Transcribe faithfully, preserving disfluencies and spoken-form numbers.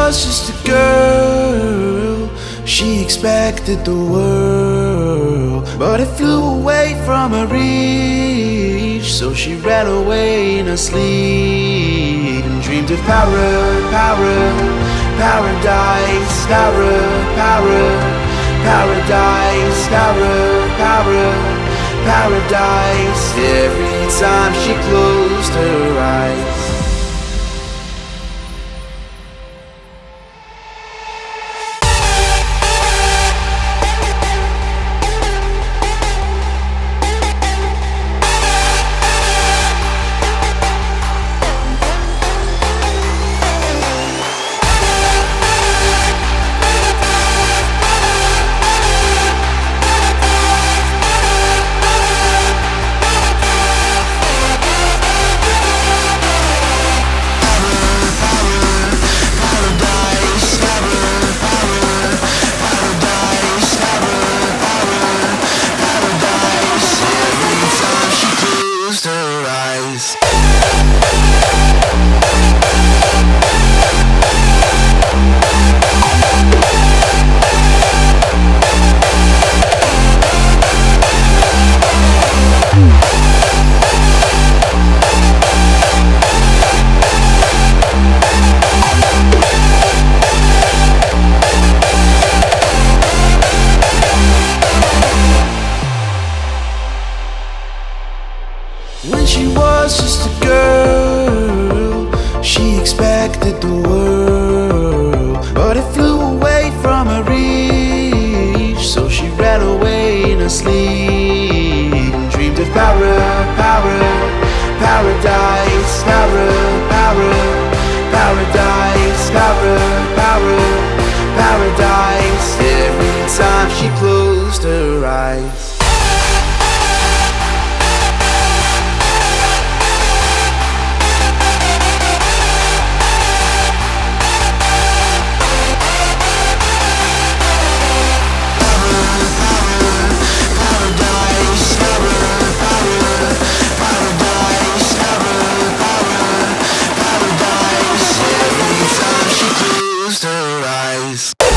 was just a girl, she expected the world, but it flew away from her reach. So she ran away in her sleep and dreamed of power, power, paradise, power, power, paradise, power, power, paradise. Every time she closed her eyes. When she was just a girl, she expected the world, but it flew away from her reach. So she ran away in her sleep and dreamed of power, power, paradise, power, power, paradise, power, power, paradise. Every time she closed her eyes. Her eyes.